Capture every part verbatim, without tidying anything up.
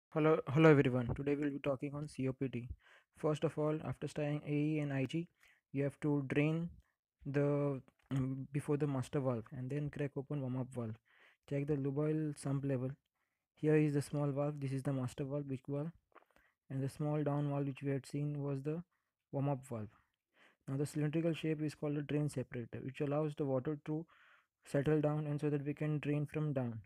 Hello, hello everyone. Today we'll be talking on C O P T. First of all, after starting A E and I G, you have to drain the um, before the master valve and then crack open warm-up valve. Check the lube oil sump level. Here is the small valve. This is the master valve, big valve, and the small down valve which we had seen was the warm-up valve. Now the cylindrical shape is called a drain separator, which allows the water to settle down and so that we can drain from down.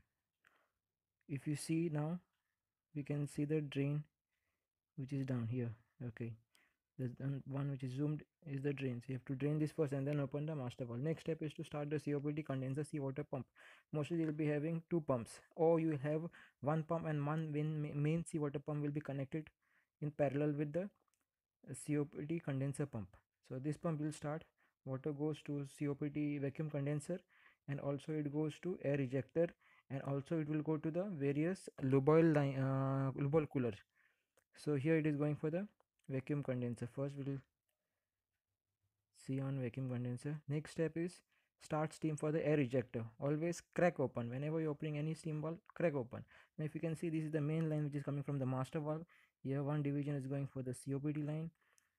If you see now, we can see the drain which is down here. Okay, the one which is zoomed is the drain. So you have to drain this first and then open the master valve. Next step is to start the C O P T condenser seawater pump. Mostly you'll be having two pumps, or you have one pump and one main, main seawater pump will be connected in parallel with the C O P T condenser pump. So this pump will start, water goes to C O P T vacuum condenser, and also it goes to air ejector, and also it will go to the various lube oil line, uh, lube oil cooler. So here it is going for the vacuum condenser. First we will see on vacuum condenser. Next step is start steam for the air ejector. Always crack open whenever you're opening any steam valve. Crack open. Now if you can see, this is the main line which is coming from the master valve. Here one division is going for the C O P T line.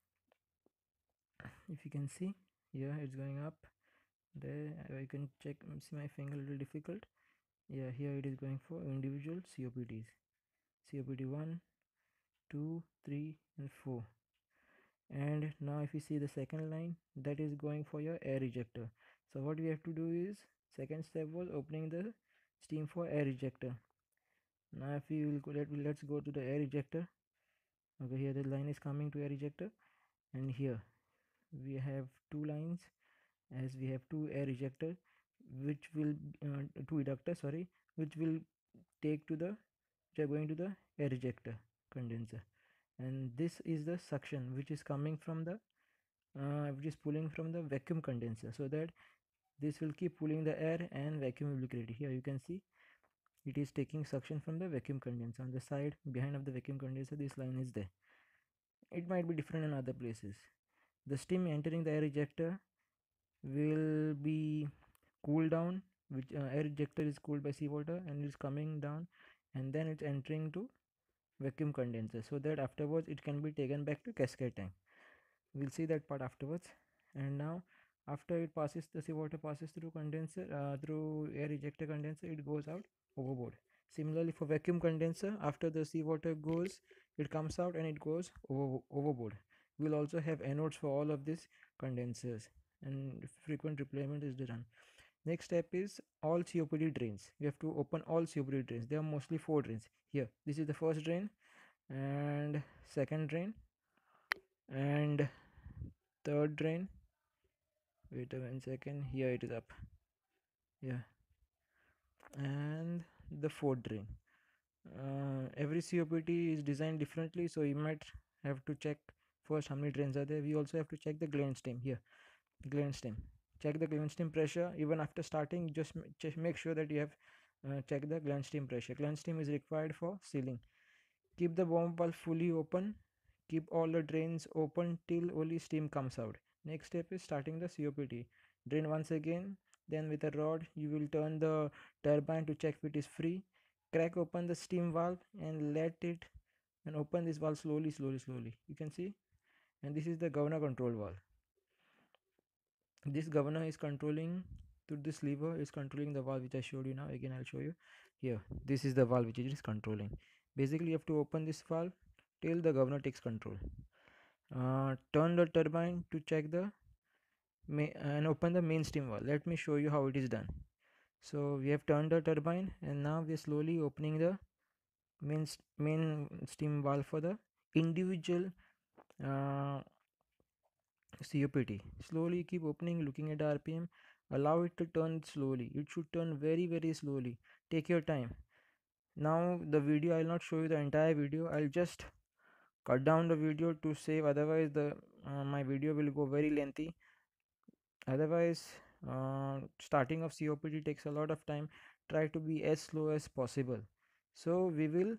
If you can see, here it's going up there. I can check, see my finger a little difficult. Yeah, here it is going for individual C O P Ts. C O P T one, two, three and four. And now if you see the second line, that is going for your air ejector. So what we have to do is, second step was opening the steam for air ejector. Now if we will go, let, let's go to the air ejector. Okay, here the line is coming to air ejector, and here we have two lines, as we have two air ejector which will uh, two ejector sorry which will take to the which are going to the air ejector condenser, and this is the suction which is coming from the uh, which is pulling from the vacuum condenser, so that this will keep pulling the air and vacuum will be created. Here you can see it is taking suction from the vacuum condenser. On the side behind of the vacuum condenser, this line is there. It might be different in other places. The steam entering the air ejector will be cooled down, which uh, air ejector is cooled by seawater and is coming down, and then it's entering to vacuum condenser, so that afterwards it can be taken back to cascade tank. We'll see that part afterwards. And now after it passes, the seawater passes through condenser uh, through air ejector condenser, it goes out overboard. Similarly for vacuum condenser, after the seawater goes, it comes out and it goes over, overboard. We'll also have anodes for all of these condensers, and frequent replacement is done. Next step is all C O P T drains. We have to open all C O P T drains. There are mostly four drains. Here this is the first drain, and second drain, and third drain. Wait a one second, here it is up. Yeah, and the fourth drain. Uh, every C O P T is designed differently, so you might have to check first how many drains are there. We also have to check the gland stem. Here, gland stem. Check the gland stem pressure. Even after starting, just just make sure that you have uh, check the gland stem pressure. Gland stem is required for sealing. Keep the bomb valve fully open. Keep all the drains open till only steam comes out. Next step is starting the C O P T. Drain once again. Then with a rod you will turn the turbine to check if it is free. Crack open the steam valve and let it and open this valve slowly slowly slowly. You can see, and this is the governor control valve. This governor is controlling, to this lever is controlling the valve which I showed you. Now again I'll show you. Here this is the valve which it is controlling. Basically you have to open this valve till the governor takes control. Uh, turn the turbine to check the and open the main steam valve. Let me show you how it is done. So we have turned the turbine, and now we are slowly opening the main main steam valve for the individual uh, C O P T. Slowly keep opening, looking at the R P M. Allow it to turn slowly. It should turn very very slowly. Take your time. Now the video, I'll not show you the entire video. I'll just cut down the video to save. Otherwise the uh, my video will go very lengthy. Otherwise uh, starting of C O P T takes a lot of time. Try to be as slow as possible. So we will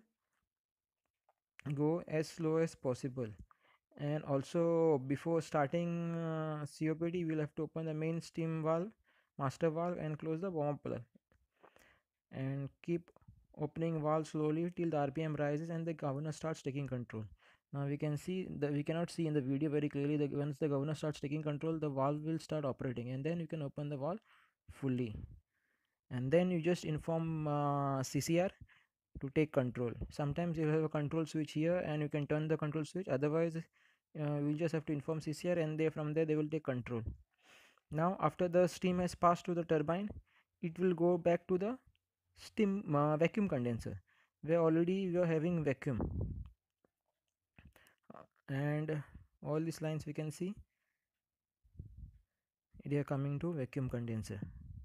go as slow as possible. And also before starting uh, C O P T, we'll have to open the main steam valve, master valve, and close the warm up valve, and keep opening valve slowly till the R P M rises and the governor starts taking control. Now we can see that we cannot see in the video very clearly that once the governor starts taking control, the valve will start operating, and then you can open the valve fully, and then you just inform uh, C C R to take control. Sometimes you have a control switch here and you can turn the control switch, otherwise uh, we just have to inform C C R, and they from there they will take control. Now after the steam has passed to the turbine, it will go back to the steam uh, vacuum condenser where already we are having vacuum. Uh, and all these lines we can see they are coming to vacuum condenser.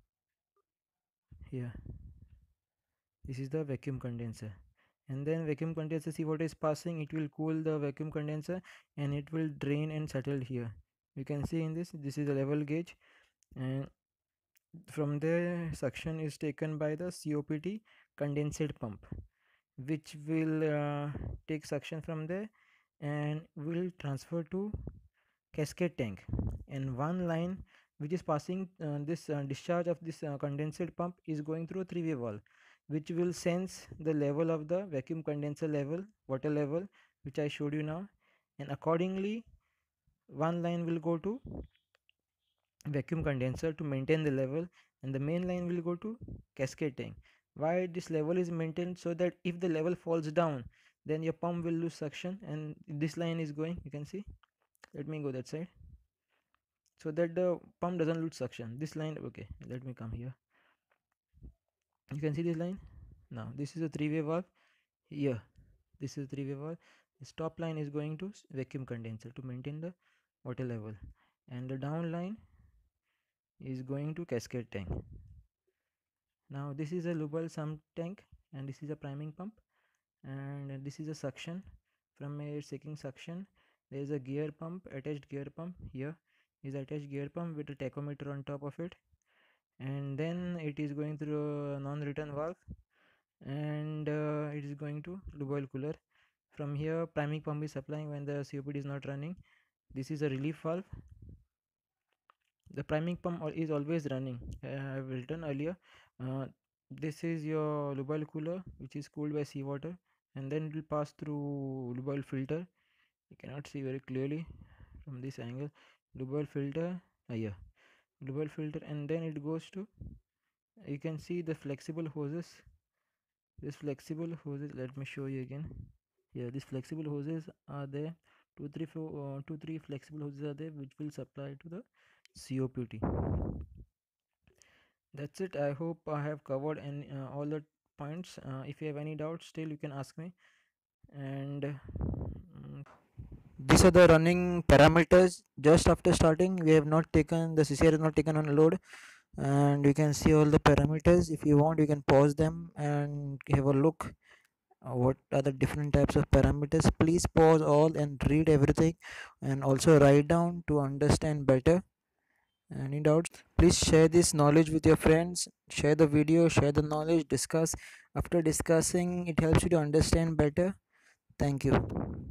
Here this is the vacuum condenser, and then vacuum condenser, see what is passing, it will cool the vacuum condenser and it will drain and settle here. You can see in this this is a level gauge, and from there suction is taken by the C O P T condensate pump, which will uh, take suction from there and will transfer to cascade tank. And one line which is passing uh, this uh, discharge of this uh, condensate pump is going through a three-way valve, which will sense the level of the vacuum condenser level, water level, which I showed you now, and accordingly one line will go to vacuum condenser to maintain the level, and the main line will go to cascade tank. Why this level is maintained? So that if the level falls down, then your pump will lose suction, and this line is going, you can see, let me go that side, so that the pump doesn't lose suction. This line, okay, let me come here, you can see this line. Now this is a three-way valve. Here this is a three-way valve. This top line is going to vacuum condenser to maintain the water level, and the down line is going to cascade tank. Now this is a lube sump tank, and this is a priming pump, and this is a suction. From a seeking suction, there is a gear pump, attached gear pump. Here is attached gear pump with a tachometer on top of it, and then it is going through a non-return valve, and uh, it is going to lube oil cooler. From here priming pump is supplying when the C O P T is not running. This is a relief valve. The priming pump is always running. I have written earlier. Uh, this is your lube oil cooler, which is cooled by seawater, and then it will pass through lube oil filter. You cannot see very clearly from this angle. Lube oil filter, uh, yeah, lube oil filter, and then it goes to, you can see the flexible hoses. This flexible hoses, let me show you again. Yeah, these flexible hoses are there. Two, three, four, uh, two, three flexible hoses are there, which will supply to the C O P T. That's it. I hope I have covered and uh, all the points. Uh, if you have any doubts, still you can ask me. And um, these are the running parameters. Just after starting, we have not taken the C C R is not taken on load, and you can see all the parameters. If you want, you can pause them and have a look. Uh, what are the different types of parameters? Please pause all and read everything, and also write down to understand better. Any doubts? Please share this knowledge with your friends. Share the video, share the knowledge, discuss. After discussing, it helps you to understand better. Thank you.